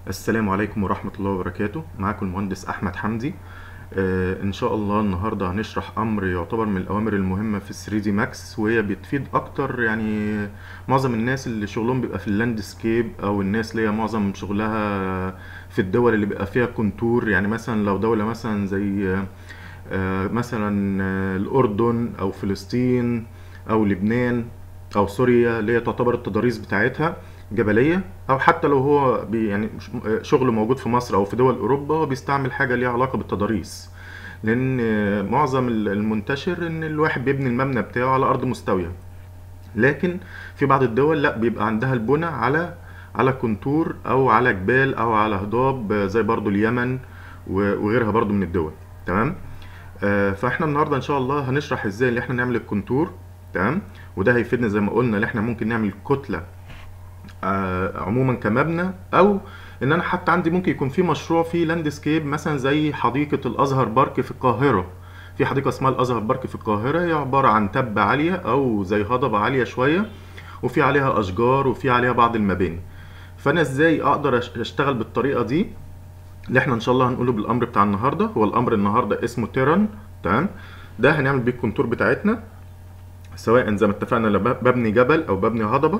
السلام عليكم ورحمة الله وبركاته. معاكم المهندس أحمد حمدي. إن شاء الله النهاردة هنشرح أمر يعتبر من الأوامر المهمة في 3 دي ماكس، وهي بتفيد أكتر يعني معظم الناس اللي شغلهم بيبقى في اللاندسكيب، أو الناس اللي هي معظم شغلها في الدول اللي بيبقى فيها كونتور. يعني مثلا لو دولة مثلا زي مثلا الأردن أو فلسطين أو لبنان أو سوريا، اللي هي تعتبر التضاريس بتاعتها جبلية، أو حتى لو هو يعني شغله موجود في مصر أو في دول أوروبا، هو بيستعمل حاجة ليها علاقة بالتضاريس. لأن معظم المنتشر إن الواحد بيبني المبنى بتاعه على أرض مستوية، لكن في بعض الدول لا، بيبقى عندها البنى على كونتور أو على جبال أو على هضاب، زي برضو اليمن وغيرها برضو من الدول. تمام. فاحنا النهارده ان شاء الله هنشرح ازاي اللي احنا نعمل الكونتور. تمام. وده هيفيدنا زي ما قلنا، اللي احنا ممكن نعمل كتله عموما كمبنى، او ان انا حتى عندي ممكن يكون في مشروع فيه لاندسكيب، مثلا زي حديقه الازهر بارك في القاهره. في حديقه اسمها الازهر بارك في القاهره، هي عباره عن تبه عاليه او زي هضبه عاليه شويه، وفي عليها اشجار وفي عليها بعض المباني. فانا ازاي اقدر اشتغل بالطريقه دي؟ اللي احنا ان شاء الله هنقوله بالامر بتاع النهارده. هو الامر النهارده اسمه تيران. تمام. ده هنعمل بيه الكونتور بتاعتنا، سواء زي ما اتفقنا لو ببني جبل او ببني هضبه،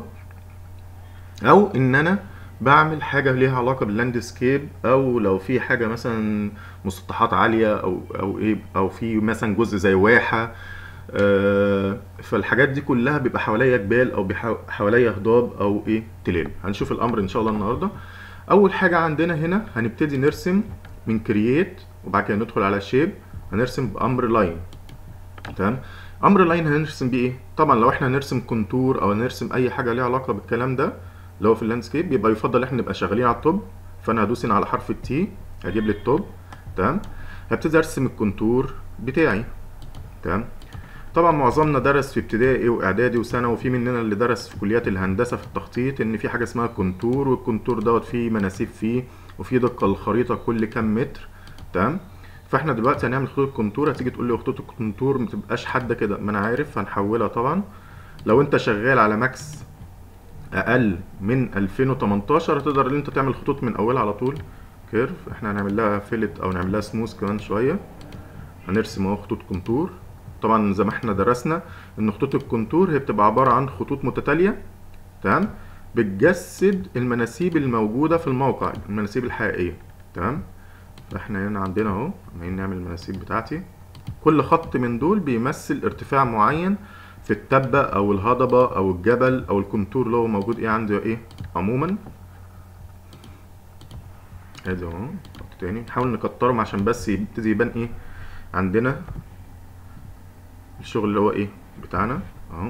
او ان انا بعمل حاجه ليها علاقه باللاندسكيب، او لو في حاجه مثلا مسطحات عاليه او ايه، او في مثلا جزء زي واحه. فالحاجات دي كلها بيبقى حواليا جبال او حواليا هضاب او ايه تلال. هنشوف الامر ان شاء الله النهارده. اول حاجه عندنا هنا هنبتدي نرسم من كرييت، وبعد كده ندخل على شيب. هنرسم بامر لاين. تمام. امر لاين هنرسم بيه ايه؟ طبعا لو احنا هنرسم كونتور او هنرسم اي حاجه ليها علاقه بالكلام ده، اللي هو في اللاندسكيب، يبقى يفضل احنا نبقى شغالين على التوب. فانا هدوس هنا على حرف التي، هجيب لي التوب. تمام. هبتدي ارسم الكونتور بتاعي. تمام. طبعا معظمنا درس في ابتدائي واعدادي وثانوي، وفي مننا اللي درس في كليات الهندسه في التخطيط، ان في حاجه اسمها كونتور، والكونتور دوت فيه مناسيب فيه، وفي دقه الخريطه كل كام متر. تمام. فاحنا دلوقتي هنعمل خطوط الكونتور. هتيجي تقول لي خطوط الكونتور ما تبقاش حاده كده، ما انا عارف هنحولها طبعا. لو انت شغال على ماكس اقل من 2018 هتقدر ان انت تعمل خطوط من اولها على طول كيرف. احنا هنعمل لها فيلت او نعمل لها سموث كمان شويه. هنرسم اهو خطوط كونتور. طبعا زي ما احنا درسنا ان خطوط الكونتور هي بتبقى عبارة عن خطوط متتالية. تمام. بتجسد المناسيب الموجودة في الموقع، المناسيب الحقيقية. تمام. فاحنا هنا عندنا اهو عمالين نعمل المناسيب بتاعتي. كل خط من دول بيمثل ارتفاع معين في التبة او الهضبة او الجبل او الكونتور اللي هو موجود ايه عندي ايه عموما. ادي اهو خط تاني، نحاول نكترهم عشان بس يبتدي يبان ايه عندنا الشغل اللي هو ايه بتاعنا اهو.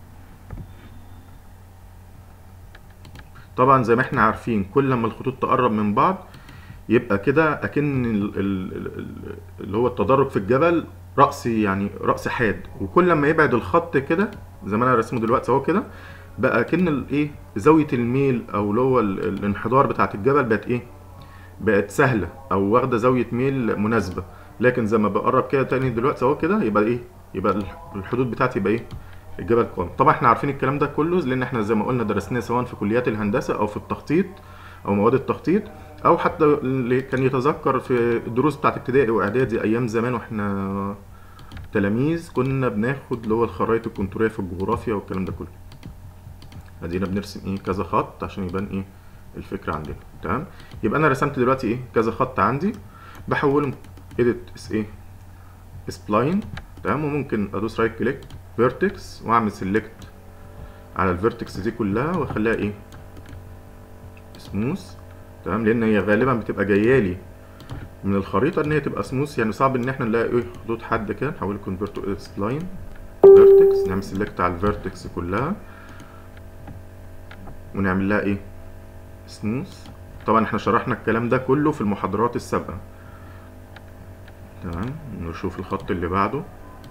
طبعا زي ما احنا عارفين، كل لما الخطوط تقرب من بعض يبقى كده اكن اللي هو التدرج في الجبل رأسي، يعني رأس حاد. وكل لما يبعد الخط كده زي ما انا رسمه دلوقتي اهو كده، بقى اكن الايه زاوية الميل او اللي هو الانحدار بتاعت الجبل بقت ايه، بقت سهلة او واخدة زاوية ميل مناسبة. لكن زي ما بقرب كده تاني دلوقتي اهو كده، يبقى ايه، يبقى الحدود بتاعتي يبقى ايه الجبل قائم. طبعا احنا عارفين الكلام ده كله لان احنا زي ما قلنا درسناه سواء في كليات الهندسه او في التخطيط او مواد التخطيط، او حتى اللي كان يتذكر في الدروس بتاعت ابتدائي واعدادي ايام زمان واحنا تلاميذ، كنا بناخد اللي هو الخرائط الكونتوريه في الجغرافيا والكلام ده كله. ادينا بنرسم ايه كذا خط عشان يبان ايه الفكره عندنا. تمام. يبقى انا رسمت دلوقتي ايه كذا خط عندي، بحولهم اديت اس ايه سبلاين. تمام. وممكن ادوس رايت كليك فيرتكس واعمل سيلكت على الفيرتكس دي كلها واخليها ايه سموث. تمام. لان هي غالبا بتبقى جايه لي من الخريطه ان هي تبقى سموث، يعني صعب ان احنا نلاقي ايه خطوط حاده كده. نحول كونفرت تو سبلاين فيرتكس، نعمل سيلكت على الفيرتكس كلها ونعمل لها ايه سموث. طبعا احنا شرحنا الكلام ده كله في المحاضرات السابقه. تمام. نشوف الخط اللي بعده.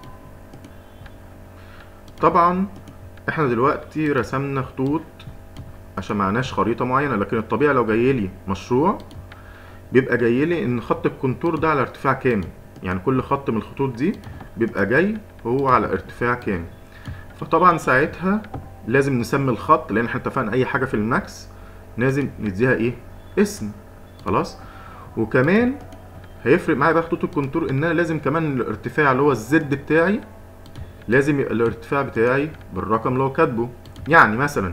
طبعا احنا دلوقتي رسمنا خطوط عشان معناش خريطة معينة، لكن الطبيعي لو جايلي مشروع بيبقى جايلي ان خط الكونتور ده على ارتفاع كام. يعني كل خط من الخطوط دي بيبقى جاي هو على ارتفاع كام. فطبعا ساعتها لازم نسمي الخط، لان احنا اتفقنا اي حاجة في الماكس لازم نديها ايه اسم. خلاص. وكمان هيفرق معايا بقى خطوط الكونتور ان انا لازم كمان الارتفاع اللي هو الزد بتاعي لازم يبقى الارتفاع بتاعي بالرقم اللي هو كاتبه. يعني مثلا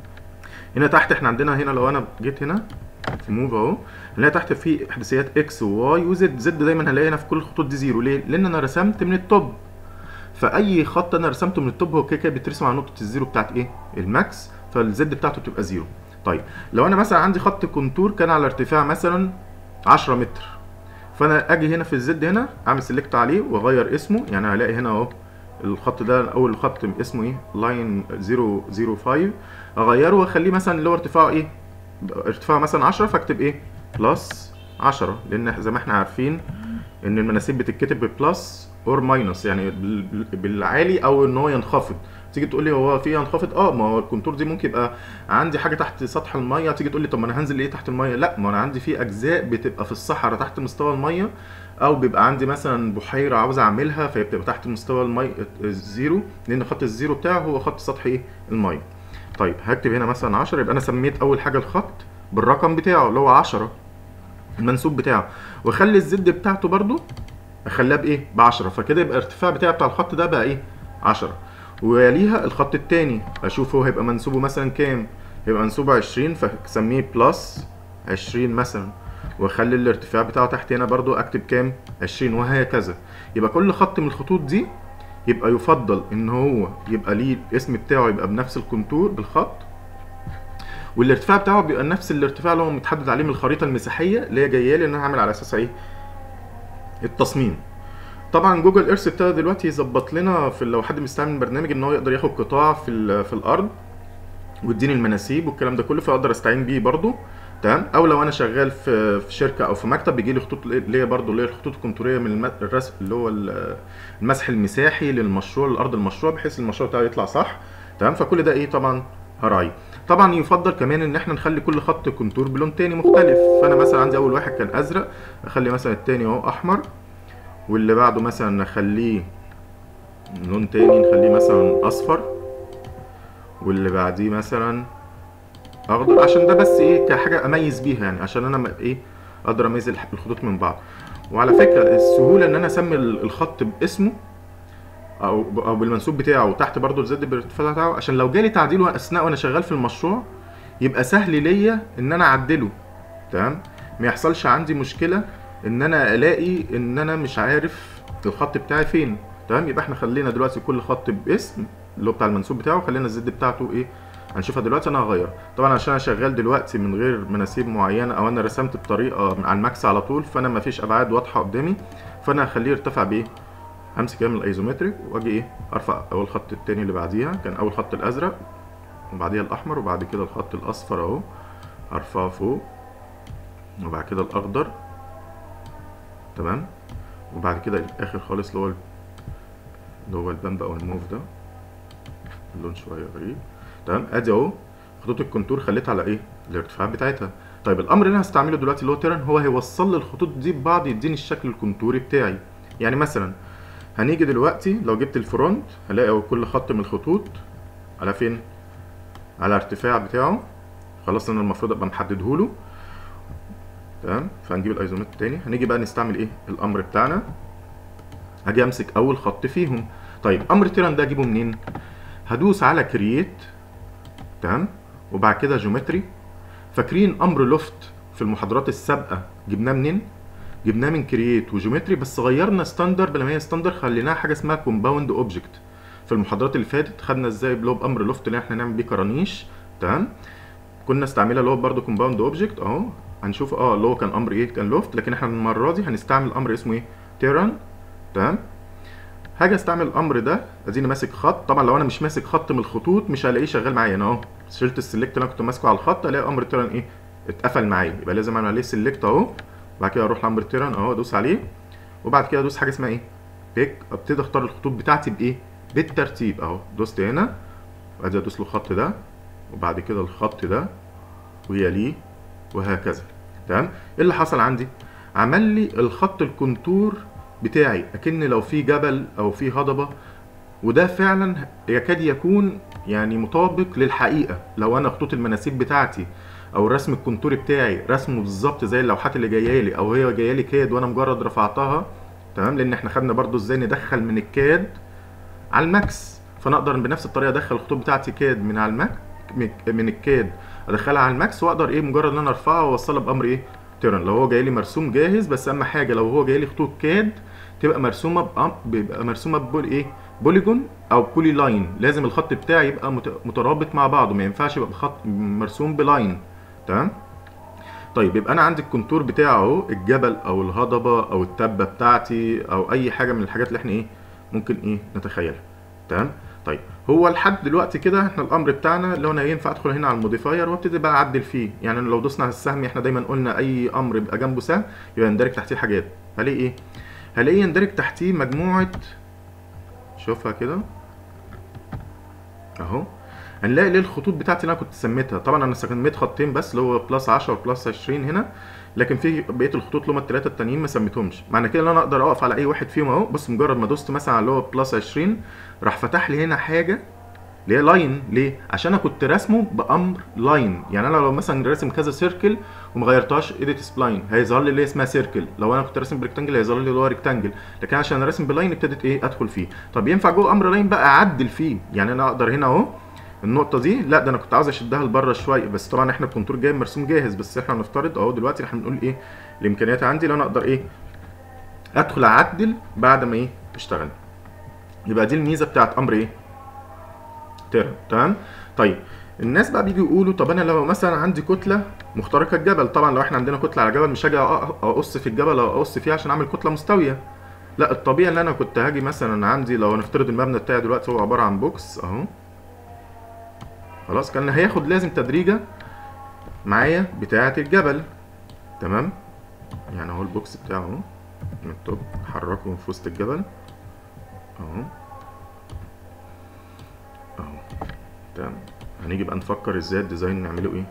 هنا تحت احنا عندنا هنا لو انا جيت هنا في موف اهو هنلاقي تحت في احداثيات اكس وواي وزد. زد دايما هنلاقي هنا في كل الخطوط دي زيرو. ليه؟ لان انا رسمت من التوب، فاي خط انا رسمته من التوب هو كده كده بيترسم على نقطه الزيرو بتاعت ايه؟ الماكس، فالزد بتاعته بتبقى زيرو. طيب لو انا مثلا عندي خط كونتور كان على ارتفاع مثلا 10 متر، فانا اجي هنا في الزد هنا اعمل سيلكت عليه واغير اسمه. يعني هلاقي هنا اهو الخط ده اول خط اسمه ايه؟ لاين 005. اغيره واخليه مثلا اللي هو ارتفاعه ايه؟ ارتفاع مثلا 10، فاكتب ايه؟ بلس 10، لان زي ما احنا عارفين ان المناسيب بتتكتب ببلس اور ماينس، يعني بالعالي او ان هو ينخفض. تيجي تقول لي هو في ينخفض؟ ما هو الكونتور دي ممكن يبقى عندي حاجه تحت سطح الميه، تيجي تقول لي طب ما انا هنزل ايه تحت الميه؟ لا، ما انا عندي في اجزاء بتبقى في الصحراء تحت مستوى الميه، او بيبقى عندي مثلا بحيره عاوز اعملها فبتبقى تحت مستوى الميه الزيرو، لان خط الزيرو بتاعه هو خط سطح ايه؟ الميه. طيب هكتب هنا مثلا 10، يبقى انا سميت اول حاجه الخط بالرقم بتاعه اللي هو 10 المنسوب بتاعه، واخلي الزد بتاعته برضو اخليها بايه؟ ب 10. فكده يبقى الارتفاع بتاعي بتاع الخط ده بقى ايه؟ 10. ويليها الخط التاني اشوف هو هيبقى منسوبه مثلا كام؟ هيبقى منسوبه 20، فسميه بلس 20 مثلا، واخلي الارتفاع بتاعه تحت هنا برضو اكتب كام؟ 20، وهكذا. يبقى كل خط من الخطوط دي يبقى يفضل ان هو يبقى ليه الاسم بتاعه يبقى بنفس الكونتور بالخط، والارتفاع بتاعه بيبقى نفس الارتفاع اللي هو متحدد عليه من الخريطه المساحيه اللي هي جايه لي ان انا هعمل على اساسها ايه؟ التصميم. طبعا جوجل ايرث ابتدى دلوقتي يظبط لنا في لو حد بيستعمل البرنامج ان هو يقدر ياخد قطاع في الارض ويديني المناسيب والكلام ده كله، فاقدر استعين بيه برضو. تمام. او لو انا شغال في شركه او في مكتب بيجي لي خطوط اللي هي برضو اللي هي الخطوط الكونتوريه من الرسم اللي هو المسح المساحي للمشروع لارض المشروع بحيث المشروع بتاعه يطلع صح. تمام. فكل ده ايه طبعا هراعيه. طبعا يفضل كمان ان احنا نخلي كل خط كونتور بلون تاني مختلف. فانا مثلا عندي اول واحد كان ازرق، اخلي مثلا التاني اهو احمر، واللي بعده مثلا نخليه لون تاني نخليه مثلا اصفر، واللي بعديه مثلا اخضر، عشان ده بس ايه كحاجه اميز بيها، يعني عشان انا ايه اقدر اميز الخطوط من بعض. وعلى فكره السهوله ان انا اسمي الخط باسمه او بالمنسوب بتاعه، وتحت برضو الزد بالارتفاع بتاعه، عشان لو جالي تعديل اثناء وانا شغال في المشروع يبقى سهل ليا ان انا اعدله. تمام. ما يحصلش عندي مشكله ان انا الاقي ان انا مش عارف الخط بتاعي فين. تمام. يبقى احنا خلينا دلوقتي كل خط باسم اللي هو بتاع المنسوب بتاعه، خلينا الزد بتاعته ايه هنشوفها دلوقتي. انا هغير طبعا عشان انا شغال دلوقتي من غير مناسيب معينه، او انا رسمت بطريقه على الماكس على طول، فانا مفيش ابعاد واضحه قدامي، فانا هخليه يرتفع بايه؟ همسك من الايزومتريك واجي ايه ارفع اول خط التاني اللي بعديها، كان اول خط الازرق وبعديها الاحمر وبعد كده الخط الاصفر اهو ارفعه فوق، وبعد كده الاخضر. تمام. وبعد كده الاخر خالص اللي هو البامبا او الموف ده، اللون شويه غريب. تمام. ادي اهو خطوط الكونتور خليتها على ايه؟ الارتفاعات بتاعتها. طيب الامر اللي انا هستعمله دلوقتي اللي هو تيرن، هو هيوصل لي الخطوط دي ببعض يديني الشكل الكونتوري بتاعي. يعني مثلا هنيجي دلوقتي لو جبت الفرونت هلاقي كل خط من الخطوط على فين؟ على ارتفاع بتاعه. خلاص انا المفروض ابقى محدده له. تمام. فهنجيب الايزومتر تاني، هنيجي بقى نستعمل ايه؟ الامر بتاعنا. هاجي امسك اول خط فيهم. طيب امر تيرن ده اجيبه منين؟ هدوس على كرييت. تمام. وبعد كده جيومتري. فاكرين امر لوفت في المحاضرات السابقه جبناه منين؟ جبناه من كرييت وجيومتري، بس غيرنا ستاندر، بدل ما هي ستاندر خليناها حاجه اسمها كومباوند اوبجكت. في المحاضرات اللي فاتت خدنا ازاي بامر لوفت اللي احنا نعمل بيه كرانيش. تمام. كنا استعملها اللي هو برده كومباوند اوبجكت اهو. هنشوف اللي هو كان امر ايه؟ كان لوفت، لكن احنا المره دي هنستعمل امر اسمه ايه؟ تيرن. تمام. هاجي استعمل الامر ده، اديني ماسك خط. طبعا لو انا مش ماسك خط من الخطوط مش هلاقيه شغال معايا. انا اهو شلت السلكت اللي انا كنت ماسكه على الخط، الاقي امر تيرن ايه؟ اتقفل معايا. يبقى لازم اعمل عليه سلكت اهو، بعد كده اروح لامر تيرن اهو ادوس عليه، وبعد كده ادوس حاجه اسمها ايه؟ بيك. ابتدي اختار الخطوط بتاعتي بايه؟ بالترتيب اهو. دوست هنا وادي ادوس له الخط ده، وبعد كده الخط ده ويليه، وهكذا. تمام. ايه اللي حصل عندي؟ عمل لي الخط الكونتور بتاعي اكن لو في جبل او في هضبه، وده فعلا يكاد يكون يعني مطابق للحقيقه. لو انا خطوط المناسيب بتاعتي او الرسم الكونتوري بتاعي رسمه بالظبط زي اللوحات اللي جايه لي، او هي جايه لي كاد وانا مجرد رفعتها. تمام، لان احنا خدنا برضو ازاي ندخل من الكاد على الماكس، فانا اقدر بنفس الطريقه ادخل الخطوط بتاعتي كاد من على الماك، من الكاد ادخلها على الماكس، واقدر ايه مجرد ان انا ارفعها واوصلها بامر ايه تيرن. لو هو جاي لي مرسوم جاهز، بس اهم حاجه لو هو جاي لي خطوط كاد تبقى مرسومه بيبقى مرسومه بوليجون او بولي لاين. لازم الخط بتاعي يبقى مترابط مع بعضه، ما ينفعش يبقى خط مرسوم بلاين. تمام. طيب يبقى انا عندي الكونتور بتاعه اهو، الجبل او الهضبه او التبه بتاعتي او اي حاجه من الحاجات اللي احنا ايه ممكن ايه نتخيلها. تمام. طيب هو لحد دلوقتي كده احنا الامر بتاعنا لو انا ينفع ادخل هنا على الموديفاير وابتدي بقى اعدل فيه. يعني لو دوسنا على السهم، احنا دايما قلنا اي امر يبقى جنبه سهم يبقى يندرج تحتيه حاجات. هلاقي ايه؟ هلاقي يندرج تحتيه مجموعه، شوفها كده اهو، هنلاقي ليه الخطوط بتاعتي اللي انا كنت سميتها. طبعا انا سميت خطين بس اللي هو بلس 10 وبلس 20 هنا، لكن في بقيه الخطوط اللي هم الثلاثه التانيين ما سميتهمش. معنى كده ان انا اقدر اقف على اي واحد فيهم اهو. بص مجرد ما دوست مثلا على اللي هو بلس 20 راح فتح لي هنا حاجه اللي هي لاين. ليه؟ عشان انا كنت راسمه بامر لاين. يعني انا لو مثلا راسم كذا سيركل وما غيرتهاش اديت سبلاين هيظهر لي اللي اسمها سيركل. لو انا كنت راسم بريكتانجل هيظهر لي اللي هو ريكتانجل، لكن عشان انا راسم بلاين ابتدت ايه ادخل فيه. طب ينفع جوه امر لاين بقى اعدل فيه؟ يعني انا اقدر هنا اهو النقطه دي، لا ده انا كنت عاوز اشدها لبره شويه، بس طبعا احنا الكونتور جاي مرسوم جاهز. بس احنا هنفترض اهو دلوقتي احنا بنقول ايه الامكانيات عندي اللي انا اقدر ايه ادخل اعدل بعد ما ايه اشتغل. يبقى دي الميزه بتاعت امر ايه تيرن. تمام. طيب الناس بقى بيجوا يقولوا طب انا لو مثلا عندي كتله مخترقه الجبل، طبعا لو احنا عندنا كتله على جبل مش هاجي اقص في الجبل او اقص فيه عشان اعمل كتله مستويه. لا، الطبيعي ان انا كنت هاجي مثلا عندي لو نفترض المبنى بتاعي دلوقتي هو عباره عن بوكس اهو، خلاص كان هياخد لازم تدريجه معايا بتاعه الجبل. تمام. يعني اهو البوكس بتاعه اهو من التوب حركه في وسط الجبل اهو اهو. تمام. هنيجي بقى نفكر ازاي الديزاين نعمله ايه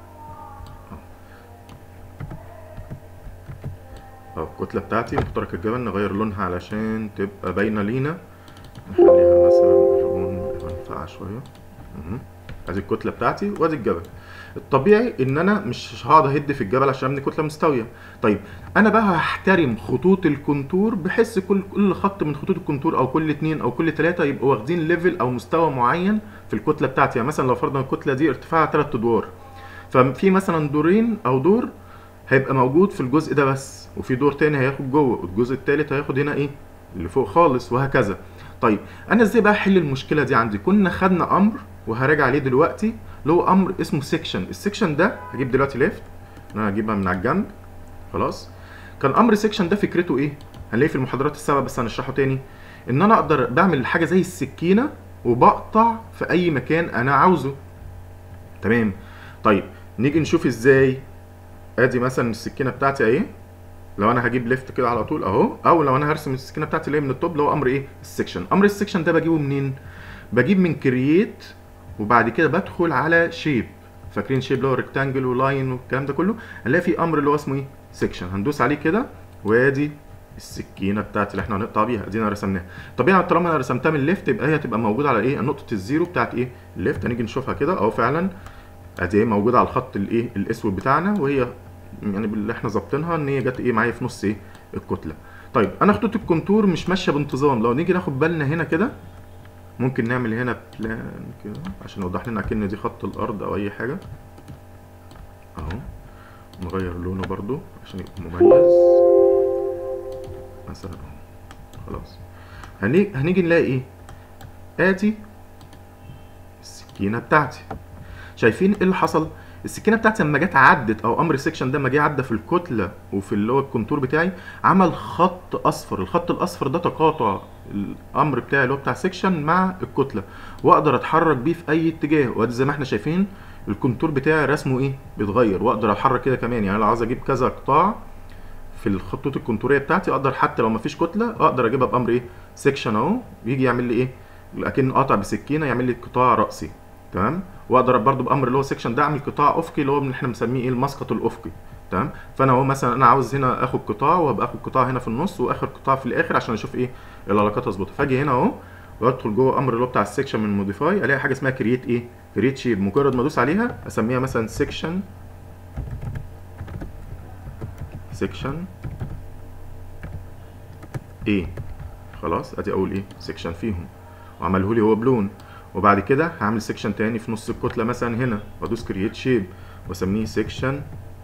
اهو. الكتله بتاعتي مخترق الجبل نغير لونها علشان تبقى باينه لينا، نخليها مثلا لون منفعه شويه. ادي الكتله بتاعتي وادي الجبل. الطبيعي ان انا مش هقعد اهد في الجبل عشان ابني كتله مستويه. طيب انا بقى هحترم خطوط الكونتور بحيث كل خط من خطوط الكونتور او كل 2 او كل 3 يبقوا واخدين ليفل او مستوى معين في الكتله بتاعتي. يعني مثلا لو فرضنا الكتله دي ارتفاعها 3 ادوار، ففي مثلا دورين او دور هيبقى موجود في الجزء ده بس، وفي دور تاني هياخد جوه، والجزء التالت هياخد هنا ايه اللي فوق خالص، وهكذا. طيب انا ازاي بقى احل المشكله دي عندي؟ كنا خدنا امر وهراجع عليه دلوقتي اللي هو امر اسمه سيكشن. السيكشن ده هجيب دلوقتي ليفت، انا هجيبها من على الجنب خلاص. كان امر سيكشن ده فكرته ايه؟ هنلاقيه في المحاضرات السابقه بس هنشرحه تاني. ان انا اقدر بعمل حاجه زي السكينه وبقطع في اي مكان انا عاوزه. تمام. طيب نيجي نشوف ازاي. ادي مثلا السكينه بتاعتي اهي، لو انا هجيب ليفت كده على طول اهو، او لو انا هرسم السكينه بتاعتي اللي هي من التوب اللي هو امر ايه السكشن. امر السكشن ده بجيبه منين؟ بجيب من كرييت وبعد كده بدخل على شيب. فاكرين شيب اللي هو ريكتانجل ولاين والكلام ده كله؟ هنلاقي في امر اللي هو اسمه ايه سكشن، هندوس عليه كده وادي السكينه بتاعتي اللي احنا هنقطع بيها ادينا رسمناها. طبيعي طالما انا رسمتها من الليفت يبقى هي هتبقى موجوده على ايه نقطه الزيرو بتاعت ايه الليفت. هنيجي نشوفها كده اهو فعلا ادي موجوده على الخط الايه الاسود بتاعنا، وهي يعني اللي احنا ظابطينها ان هي جت ايه معايا في نص ايه الكتله. طيب انا خطوط الكونتور مش ماشيه بانتظام. لو نيجي ناخد بالنا هنا كده ممكن نعمل هنا بلان كده عشان يوضح لنا اكن دي خط الارض او اي حاجه اهو. نغير لونه برضو عشان يبقى مميز مثلا اهو خلاص. هنيجي نلاقي ايه ادي السكينه بتاعتي. شايفين ايه اللي حصل؟ السكينه بتاعتي لما جت عدت او امر السكشن ده لما جه عدى في الكتله وفي اللي هو الكونتور بتاعي عمل خط اصفر. الخط الاصفر ده تقاطع الامر بتاعي اللي هو بتاع سكشن مع الكتله، واقدر اتحرك بيه في اي اتجاه. وادي زي ما احنا شايفين الكونتور بتاعي رسمه ايه بيتغير، واقدر اتحرك كده كمان. يعني لو عاوز اجيب كذا قطاع في الخطوط الكونتوريه بتاعتي اقدر، حتى لو مفيش كتله اقدر اجيبها بامر ايه سكشن اهو، بيجي يعمل لي ايه اكن قاطع بسكينه يعمل لي قطاع راسي. تمام. واقدر برضو بامر اللي هو سكشن ده اعمل قطاع افقي اللي هو اللي احنا بنسميه ايه المسقط الافقي. تمام. فانا اهو مثلا انا عاوز هنا اخد قطاع وابقى اخد قطاع هنا في النص واخر قطاع في الاخر عشان اشوف ايه العلاقات تظبط. فاجي هنا اهو وادخل جوه امر اللي هو بتاع السكشن من موديفاي، الاقي حاجه اسمها كرييت ايه كرييت شيب. مجرد ما ادوس عليها اسميها مثلا سكشن سيكشن A. خلاص ادي اول ايه سيكشن فيهم وعمله لي هو بلون. وبعد كده هعمل سيكشن تاني في نص الكتله مثلا هنا وادوس كرييت شيب واسميه سيكشن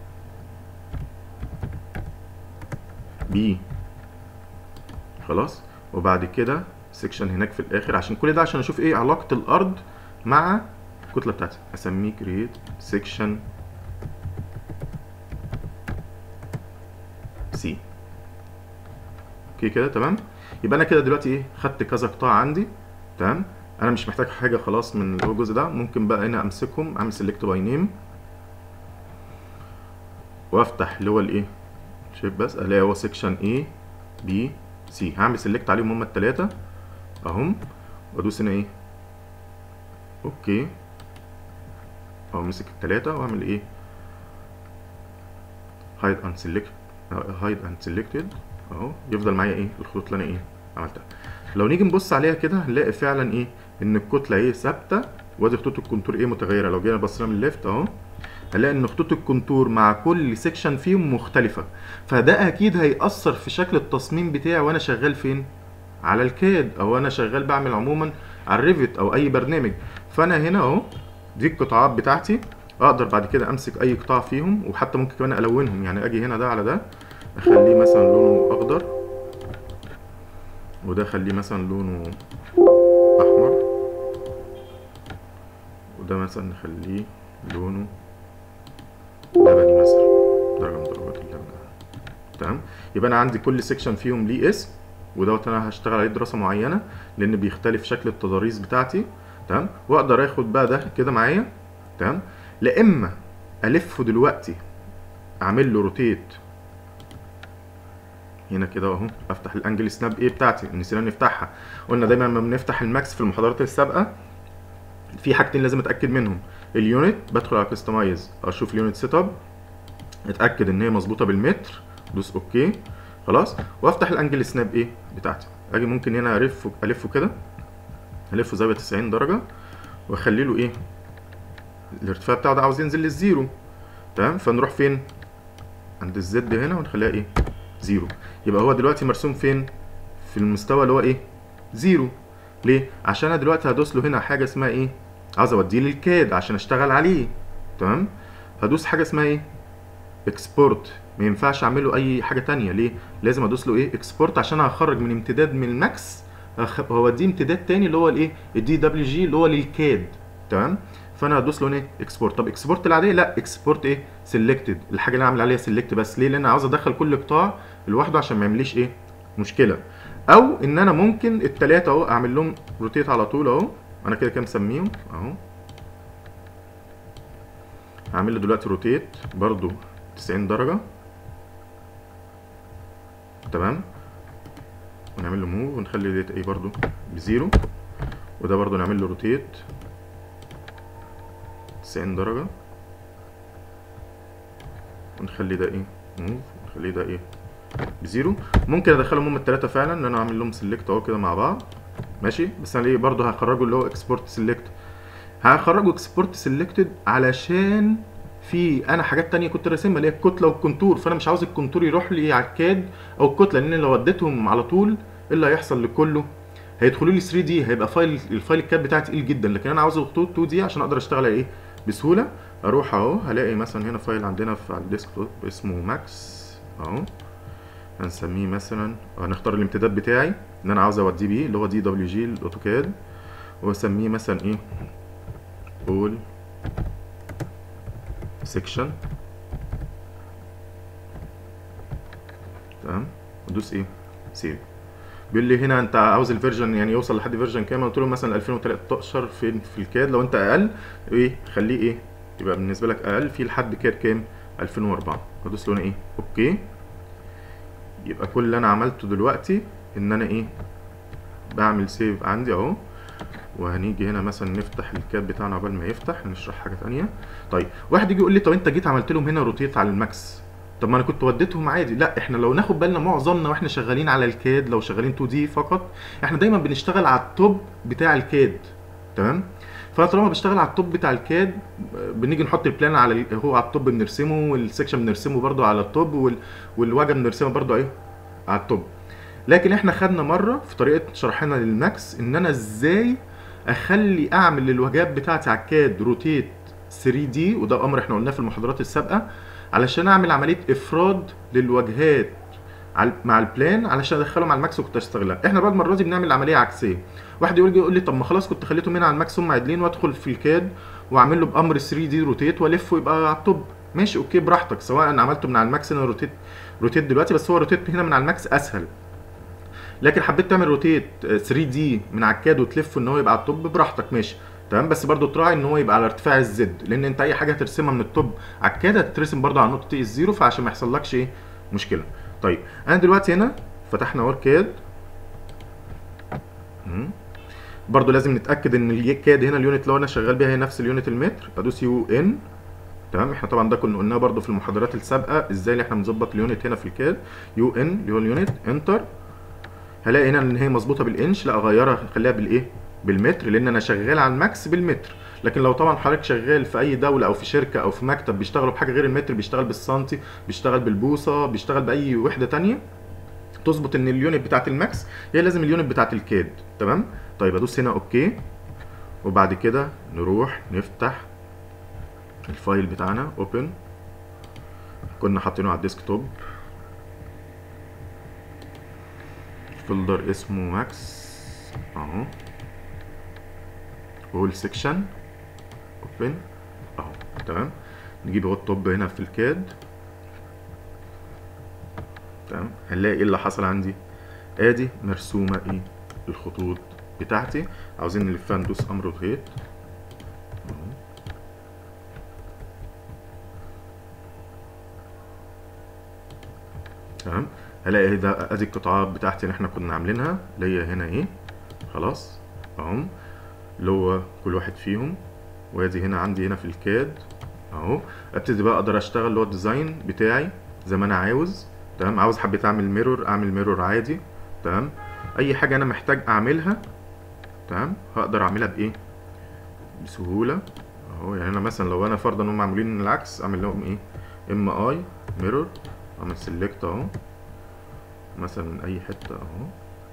B. خلاص. وبعد كده سيكشن هناك في الاخر، عشان كل ده عشان اشوف ايه علاقه الارض مع الكتله بتاعتي. اسميه كرييت سيكشن C. اوكي كده تمام. يبقى انا كده دلوقتي ايه خدت كذا قطاع عندي. تمام. انا مش محتاج حاجه خلاص من اللي هو الجزء ده. ممكن بقى هنا امسكهم اعمل سيلكت باي نيم وافتح اللي هو الايه شيب بس الاقي هو سيكشن A B C. هعمل سيلكت عليهم هما التلاته اهم وادوس هنا ايه اوكي او امسك التلاته واعمل ايه هايد اند سيلكتد اهو يفضل معايا ايه الخطوط اللي انا ايه عملتها. لو نيجي نبص عليها كده هنلاقي فعلا ايه ان الكتله ايه ثابته وادي خطوط الكونتور ايه متغيره. لو جينا بصينا من الليفت اهو هنلاقي ان خطوط الكونتور مع كل سيكشن فيهم مختلفه، فده اكيد هيأثر في شكل التصميم بتاعي وانا شغال فين على الكاد او انا شغال بعمل عموما على الريفت او اي برنامج. فانا هنا اهو دي القطاعات بتاعتي اقدر بعد كده امسك اي قطاع فيهم وحتى ممكن كمان الونهم. يعني اجي هنا ده على ده اخليه مثلا لونه اخضر وده اخليه مثلا لونه احمر وده مثلا نخليه لونه لبني مثلا درجه من درجات اللبن. تمام. يبقى انا عندي كل سيكشن فيهم ليه اسم ودوت انا هشتغل عليه دراسه معينه لان بيختلف شكل التضاريس بتاعتي. تمام. واقدر اخد بقى ده كده معايا. تمام. لا اما الفه دلوقتي اعمل له روتيت هنا كده اهو افتح الانجل سناب ايه بتاعتي نسينا نفتحها. قلنا دايما لما بنفتح الماكس في المحاضرات السابقه في حاجتين لازم اتاكد منهم. اليونت بدخل على كستمايز اشوف اليونت سيت اب اتاكد ان هي مظبوطه بالمتر دوس اوكي خلاص وافتح الانجل سناب ايه بتاعتي. اجي ممكن هنا الفه كده الفه زاويه 90 درجه واخلي له ايه الارتفاع بتاعه ده عاوز ينزل للزيرو. تمام. فنروح فين عند الزد هنا ونخليها ايه زيرو. يبقى هو دلوقتي مرسوم فين في المستوى اللي هو ايه زيرو. ليه؟ عشان انا دلوقتي هدوس له هنا حاجه اسمها ايه عاوز اوديه للكاد عشان اشتغل عليه. تمام. هدوس حاجه اسمها ايه اكسبورت. ما ينفعش اعمل له اي حاجه تانية. ليه؟ لازم ادوس له ايه اكسبورت عشان هخرج من امتداد من الماكس هوديه امتداد تاني اللي هو الايه الدي دبليو جي اللي هو للكاد. تمام. فانا هدوس له ايه اكسبورت. طب اكسبورت العاديه لا اكسبورت ايه سيلكتد الحاجه اللي انا عامل عليها سيلكت بس. ليه؟ لان انا عاوز ادخل كل قطاع لوحده عشان ما يعمليش ايه مشكله. او ان انا ممكن التلاته اهو اعمل لهم روتيت على طول اهو. انا كده مسميهم اهو هعمل له دلوقتي روتيت برضو 90 درجه. تمام. ونعمل له موف ونخلي ديت ايه برضو بزيرو وده برضو نعمل له روتيت 90 درجه ونخلي ده ايه موف ونخليه ده ايه بزيرو. ممكن ادخلهم هم التلاته فعلا ان انا اعمل لهم سيلكت اهو كده مع بعض ماشي. بس انا ليه برضو هخرجه اللي هو اكسبورت سيلكت هخرجه اكسبورت سيلكتد علشان في انا حاجات تانية كنت راسمها اللي هي الكتله والكونتور. فانا مش عاوز الكونتور يروح لي على الكاد او الكتله لان لو وديتهم على طول ايه اللي هيحصل لكله هيدخلوا لي 3 دي هيبقى الفايل الكاد بتاعي تقيل جدا. لكن انا عاوز خطوط 2 دي عشان اقدر اشتغل على ايه بسهوله. اروح اهو هلاقي مثلا هنا فايل عندنا في الديسكتوب اسمه ماكس اهو هنسميه مثلا هنختار الامتداد بتاعي ان انا عاوز اوديه بيه اللي هو دي دبليو جي الاوتوكاد واسميه مثلا ايه اول سيكشن. تمام. ودوس ايه سيف. بيقول لي هنا انت عاوز الفيرجن يعني يوصل لحد فيرجن كام. قلت له مثلا 2013 في الكاد. لو انت اقل ايه خليه ايه يبقى بالنسبه لك اقل في لحد كاد كام 2004. هدوس له هنا ايه اوكي. يبقى كل اللي انا عملته دلوقتي ان انا ايه بعمل سيف عندي اهو. وهنيجي هنا مثلا نفتح الكاد بتاعنا قبل ما يفتح نشرح حاجه ثانيه. طيب واحد يجي يقول لي طب انت جيت عملت لهم هنا روتيت على الماكس طب ما انا كنت وديتهم عادي. لا احنا لو ناخد بالنا معظمنا واحنا شغالين على الكاد لو شغالين 2 دي فقط احنا دايما بنشتغل على التوب بتاع الكاد. تمام. فانا طالما بشتغل على التوب بتاع الكاد، بنيجي نحط البلان على هو على التوب بنرسمه، والسكشن بنرسمه برده على التوب، والواجهه بنرسمها برده ايه على التوب. لكن احنا خدنا مره في طريقه شرحنا للماكس ان انا ازاي اخلي اعمل الواجهات بتاعتي على الكاد روتيت 3 دي، وده امر احنا قلناه في المحاضرات السابقه، علشان اعمل عمليه افراد للواجهات مع البلان علشان ادخلهم على الماكس وكنت اشتغلها. احنا بقى المره دي بنعمل عمليه عكسيه. واحد يقول لي طب ما خلاص كنت خليتهم هنا على الماكس هم عادلين، وادخل في الكاد واعمل له بامر 3 دي روتيت والفه يبقى على التوب. ماشي اوكي براحتك، سواء انا عملته من على الماكس هنا روتيت دلوقتي، بس هو روتيت هنا من على الماكس اسهل. لكن حبيت تعمل روتيت 3 دي من على الكاد وتلفه ان هو يبقى على التوب، براحتك ماشي تمام. بس برضو تراعي ان هو يبقى على ارتفاع الزد، لان انت اي حاجه هترسمها من التوب على الكاد هتترسم برضو على نقطه الزيرو، فعشان ما يحصلكش ايه مشكله. طيب انا دلوقتي هنا فتحنا وركاد، برضو لازم نتاكد ان الكاد هنا اليونت اللي انا شغال بيها هي نفس اليونت المتر. ادوس يو ان تمام. احنا طبعا ده كنا قلناه برضو في المحاضرات السابقه ازاي اللي احنا بنظبط اليونت هنا في الكاد. يو ان اللي هو اليونت، انتر. هلاقي هنا ان هي مظبوطه بالانش، لا اغيرها اخليها بالايه بالمتر، لان انا شغال على الماكس بالمتر. لكن لو طبعا حضرتك شغال في اي دوله او في شركه او في مكتب بيشتغلوا بحاجه غير المتر، بيشتغل بالسنتي، بيشتغل بالبوصه، بيشتغل باي وحده تانية، تظبط ان اليونت بتاعت الماكس هي لازم اليونت بتاعت الكاد. تمام. طيب ادوس هنا اوكي، وبعد كده نروح نفتح الفايل بتاعنا اوبن، كنا حاطينه على الديسكتوب، فولدر اسمه ماكس اهو، وول سيكشن اوبن اهو. تمام. نجيب اهو التوب هنا في الكاد. تمام. هنلاقي ايه اللي حصل عندي، ادي مرسومه ايه الخطوط بتاعتي. عاوزين نلفها ندوس امر روتيت اهو. تمام. هلاقي ايه ده، ادي القطاعات بتاعتي اللي احنا كنا عاملينها اللي هي هنا ايه خلاص اهو، اللي هو كل واحد فيهم. وادي هنا عندي هنا في الكاد اهو. ابتدي بقى اقدر اشتغل اللي هو الديزاين بتاعي زي ما انا عاوز. تمام. عاوز حبيت اعمل ميرور اعمل ميرور عادي. تمام. اي حاجه انا محتاج اعملها تمام هقدر اعملها بايه بسهوله اهو. يعني انا مثلا لو انا فرضا انهم معمولين العكس، اعمل لهم ايه ام اي ميرور، اعمل سيلكت اهو مثلا من اي حته اهو،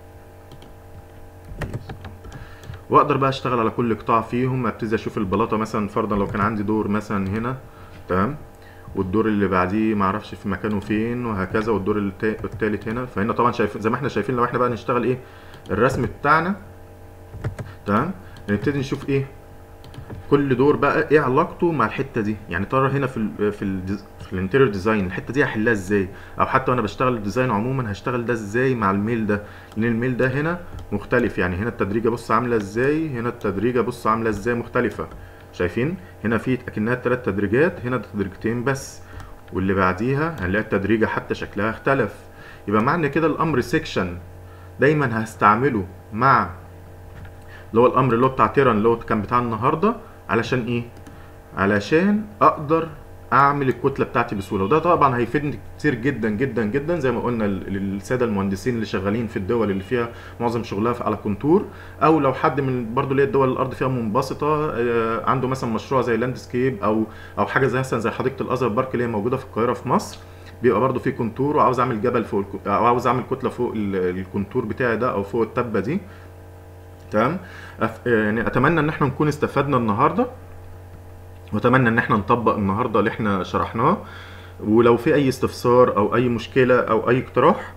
واقدر بقى اشتغل على كل قطاع فيهم. ابتدي اشوف البلاطه مثلا فرضا لو كان عندي دور مثلا هنا تمام، والدور اللي بعديه معرفش في مكانه فين وهكذا، والدور التالت هنا. فهنا طبعا شايفين زي ما احنا شايفين، لو احنا بقى نشتغل ايه الرسم بتاعنا تمام، نبتدي نشوف ايه كل دور بقى ايه علاقته مع الحته دي. يعني ترى هنا في الانتيريور ديزاين الحته دي هحلها ازاي، او حتى وانا بشتغل الديزاين عموما هشتغل ده ازاي مع الميل ده، لان الميل ده هنا مختلف. يعني هنا التدريجه بص عامله ازاي، هنا التدريجه بص عامله ازاي مختلفه. شايفين هنا في اكنها 3 تدريجات، هنا تدريجتين بس، واللي بعديها هنلاقي التدريجه حتى شكلها اختلف. يبقى معنى كده الامر سيكشن دايما هستعمله مع اللي هو الامر اللي هو بتاع تيران اللي هو كان بتاع النهارده. علشان ايه؟ علشان اقدر اعمل الكتله بتاعتي بسهوله. وده طبعا هيفيدني كتير جدا جدا جدا زي ما قلنا للساده المهندسين اللي شغالين في الدول اللي فيها معظم شغلها على كونتور، او لو حد من برضو اللي هي الدول الارض فيها منبسطه عنده مثلا مشروع زي لاندسكيب او حاجه زي مثلا زي حديقه الازهر بارك اللي هي موجوده في القاهره في مصر، بيبقى برضو في كونتور وعاوز اعمل جبل فوق او عاوز اعمل كتله فوق الكونتور بتاعي ده او فوق التبه دي. تمام. يعني اتمنى ان احنا نكون استفدنا النهارده، واتمنى ان احنا نطبق النهارده اللي احنا شرحناه. ولو في اي استفسار او اي مشكله او اي اقتراح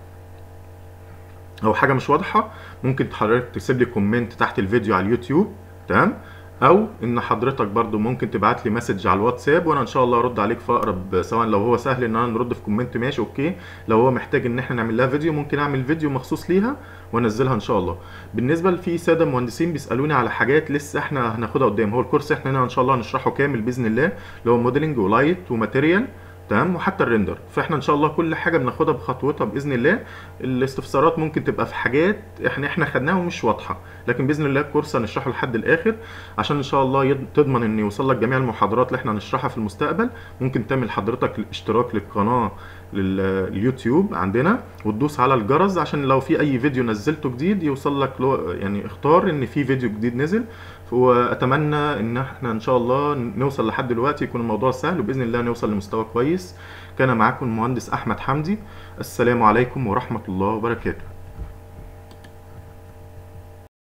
او حاجه مش واضحه، ممكن حضرتك تسيب لي كومنت تحت الفيديو على اليوتيوب. تمام. او ان حضرتك برضو ممكن تبعت لي مسج على الواتساب، وانا ان شاء الله ارد عليك في اقرب، سواء لو هو سهل ان انا نرد في كومنت ماشي اوكي، لو هو محتاج ان احنا نعمل لها فيديو ممكن اعمل فيديو مخصوص ليها وانزلها ان شاء الله. بالنسبه لفي ساده مهندسين بيسالوني على حاجات لسه احنا هناخدها قدام، هو الكورس احنا هنا ان شاء الله هنشرحه كامل باذن الله، اللي هو موديلنج ولايت وماتيريال تمام، وحتى الريندر. فاحنا ان شاء الله كل حاجه بناخدها بخطوتها باذن الله. الاستفسارات ممكن تبقى في حاجات احنا خدناها ومش واضحه، لكن باذن الله الكورس هنشرحه لحد الاخر عشان ان شاء الله تضمن ان يوصل لك جميع المحاضرات اللي احنا هنشرحها في المستقبل. ممكن تعمل حضرتك اشتراك للقناه اليوتيوب عندنا، وتدوس على الجرس عشان لو في اي فيديو نزلته جديد يوصل لك يعني اختار ان في فيديو جديد نزل. واتمنى ان احنا ان شاء الله نوصل لحد دلوقتي يكون الموضوع سهل، وباذن الله نوصل لمستوى كويس. كان معاكم المهندس احمد حمدي. السلام عليكم ورحمة الله وبركاته.